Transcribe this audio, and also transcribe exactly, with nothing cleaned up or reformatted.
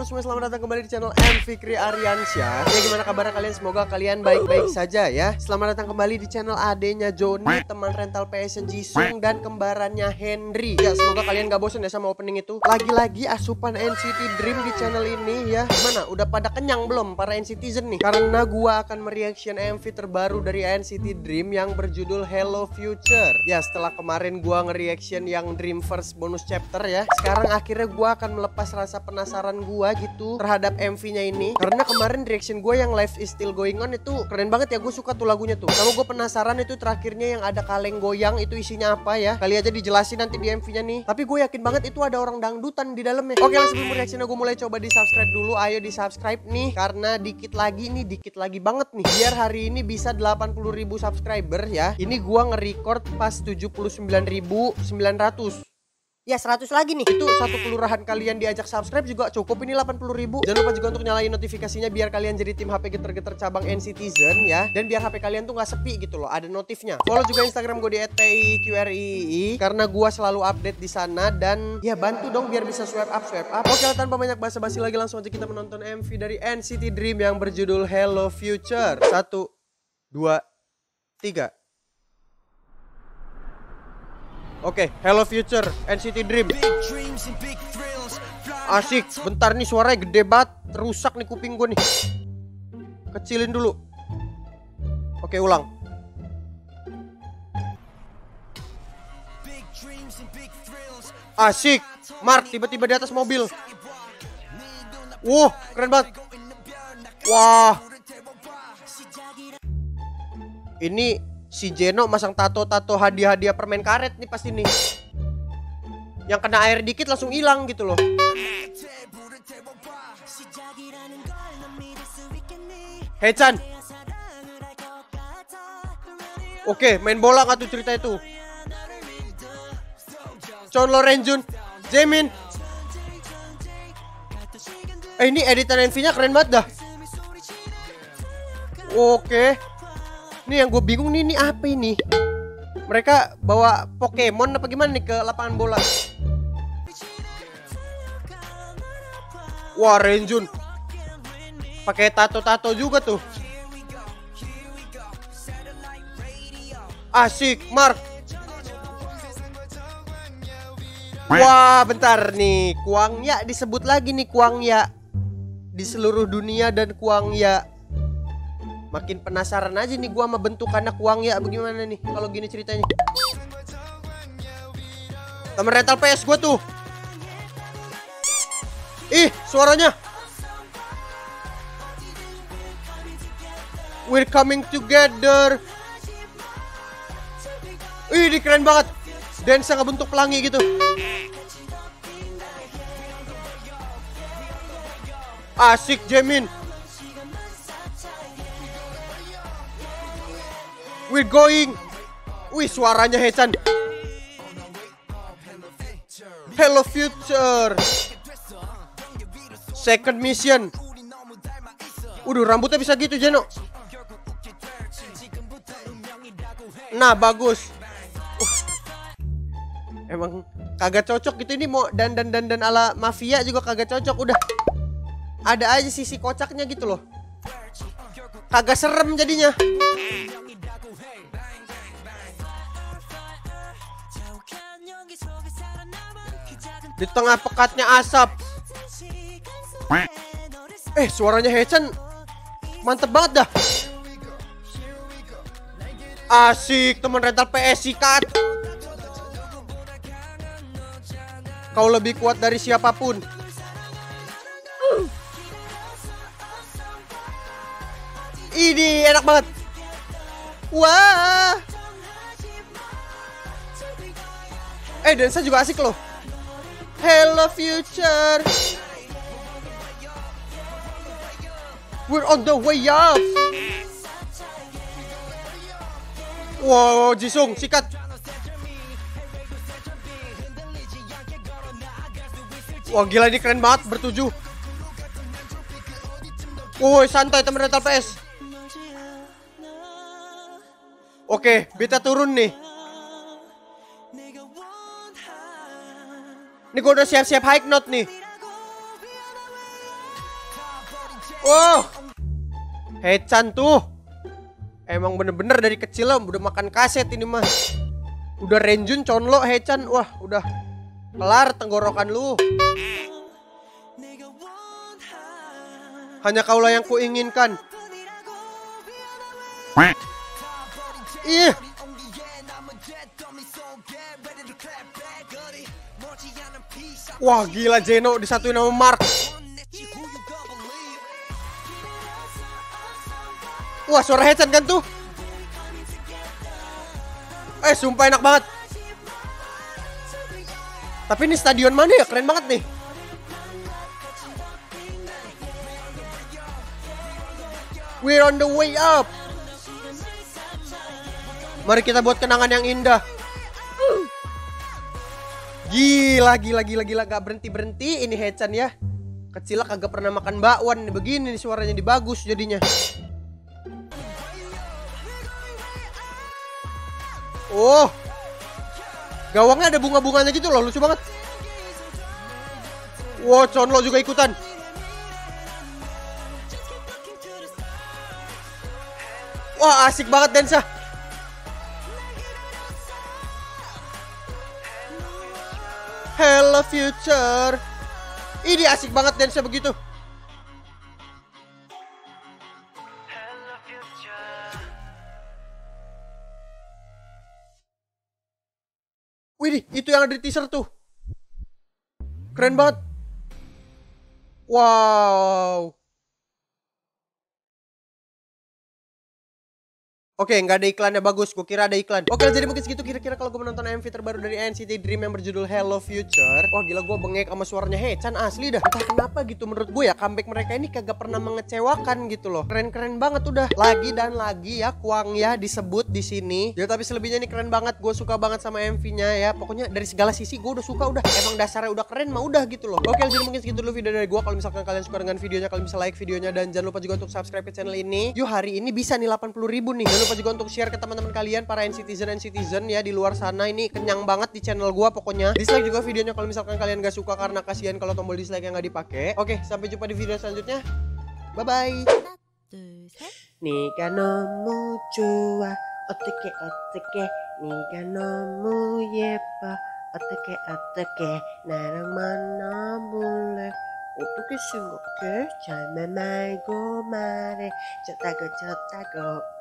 semua, selamat datang kembali di channel M Fikri Aryansyah. Ya, gimana kabar kalian? Semoga kalian baik-baik saja ya. Selamat datang kembali di channel adenya Joni, teman rental P S N Jisung, dan kembarannya Henry. Ya, semoga kalian gak bosan ya sama opening itu. Lagi-lagi asupan N C T Dream di channel ini ya. Gimana? Udah pada kenyang belum para N-Citizen nih? Karena gua akan mereaction M V terbaru dari N C T Dream yang berjudul Hello Future. Ya, setelah kemarin gua nge-reaction yang Dreamverse bonus chapter ya, sekarang akhirnya gua akan melepas rasa penasaran gua gitu terhadap M V-nya ini. Karena kemarin reaction gua yang Life is Still Going On itu keren banget ya, gue suka tuh lagunya tuh. Sama gue penasaran itu terakhirnya yang ada kaleng goyang itu isinya apa ya. Kali aja dijelasin nanti di M V-nya nih. Tapi gue yakin banget itu ada orang dangdutan di dalamnya. Oke, langsung sebelum reaction gue mulai, coba di subscribe dulu. Ayo di subscribe nih, karena dikit lagi nih, dikit lagi banget nih, biar hari ini bisa delapan puluh ribu subscriber ya. Ini gua nge-record pas tujuh puluh sembilan ribu sembilan ratus. Ya, seratus lagi nih. Itu satu kelurahan kalian diajak subscribe juga cukup ini delapan puluh ribu. Jangan lupa juga untuk nyalain notifikasinya biar kalian jadi tim H P geter-geter cabang N-Citizen ya. Dan biar H P kalian tuh nggak sepi gitu loh, ada notifnya. Follow juga Instagram gue di et p i q r i i karena gua selalu update di sana. Dan ya bantu dong biar bisa swipe up swipe up. Oke, tanpa banyak basa-basi lagi, langsung aja kita menonton M V dari N C T Dream yang berjudul Hello Future. Satu, dua, tiga. Oke, okay, Hello Future, N C T Dream. Asik, bentar nih suaranya gede banget. Rusak nih kuping gue nih. Kecilin dulu. Oke, okay, ulang. Asik, Mark tiba-tiba di atas mobil. Wow, keren banget. Wah. Ini si Jeno masang tato-tato hadiah-hadiah permen karet nih pasti nih. Yang kena air dikit langsung hilang gitu loh. Haechan. Oke, main bola gak tuh cerita itu? Chonlo Renjun, Jaemin. Eh, ini editan M V-nya keren banget dah. Oke. Ini yang gue bingung nih, ini apa ini? Mereka bawa Pokemon apa gimana nih ke lapangan bola? Wah, Renjun pakai tato-tato juga tuh. Asik, Mark. Wah, bentar nih, Kwangya disebut lagi nih, Kwangya di seluruh dunia. Dan Kwangya makin penasaran aja nih gua sama bentukannya Kwangya bagaimana nih kalau gini ceritanya. Temen rental P S gua tuh. Ih, suaranya. We're coming together. Ih, ini keren banget. Dance yang bentuk pelangi gitu. Asik, Jaemin. We're going. Wih, suaranya Haechan. Hello Future. Second mission. Udah, rambutnya bisa gitu, Jeno. Nah, bagus. uh. Emang kagak cocok gitu. Ini mau dandan-dandan ala mafia juga kagak cocok. Udah, ada aja sisi kocaknya gitu loh. Kagak serem jadinya. Di tengah pekatnya asap. Eh, suaranya Haechan mantep banget dah. Asik, teman rental P S sikat. Kau lebih kuat dari siapapun. Ini enak banget. Wah. Eh, dansa juga asik loh. Hello Future. We're on the way up. Wow, Jisung sikat. Wah, gila, ini keren banget bertujuh. Woi, santai temen rental P S. Oke, beta turun nih. Ini gue udah siap-siap high note nih. Oh, Haechan tuh emang bener-bener dari kecil lah udah makan kaset ini mah. Udah Renjun Chonlo Haechan. Wah udah kelar tenggorokan lu. Hanya kaulah yang kuinginkan. Ih. Wah gila, Zeno disatuin sama Mark. Wah suara Haechan kan tuh. Eh sumpah enak banget. Tapi ini stadion mana ya, keren banget nih. We're on the way up. Mari kita buat kenangan yang indah. Gila, gila, gila, gila. Gak berhenti-berhenti ini Haechan ya. Kecil kagak pernah makan bakwan. Begini nih suaranya di bagus jadinya. Oh, gawangnya ada bunga-bunganya gitu loh, lucu banget. Wow, Chonlo juga ikutan. Wah, asik banget dansa. Hello future. Ini asik banget dansa begitu. Wih, itu yang ada di teaser tuh. Keren banget. Wow. Oke, nggak ada iklannya, bagus. Gue kira ada iklan. Oke, jadi mungkin segitu kira-kira kalau gue menonton M V terbaru dari N C T Dream yang berjudul Hello Future. Wah gila, gue bengek sama suaranya Haechan asli dah. Entah kenapa gitu, menurut gue ya comeback mereka ini kagak pernah mengecewakan gitu loh. Keren-keren banget udah. Lagi dan lagi ya Kwang ya disebut di sini. Ya tapi selebihnya ini keren banget. Gue suka banget sama M V-nya ya. Pokoknya dari segala sisi gue udah suka udah. Emang dasarnya udah keren mah udah gitu loh. Oke, jadi mungkin segitu dulu video dari gue. Kalau misalkan kalian suka dengan videonya, kalian bisa like videonya dan jangan lupa juga untuk subscribe ke channel ini. Yuk hari ini bisa nih delapan puluh ribu nih. Jangan lupa juga untuk share ke teman-teman kalian para N-Citizen N-Citizen ya di luar sana. Ini kenyang banget di channel gua pokoknya. Dislike juga videonya kalau misalkan kalian gak suka karena kasihan kalau tombol dislike yang gak dipakai. Oke, sampai jumpa di video selanjutnya. Bye bye. Nika nomu chua oteke oteke Nika nomu yepa oteke oteke Narang mana boleh oteke singgoke Jangan 말고 말해 좋다고 좋다고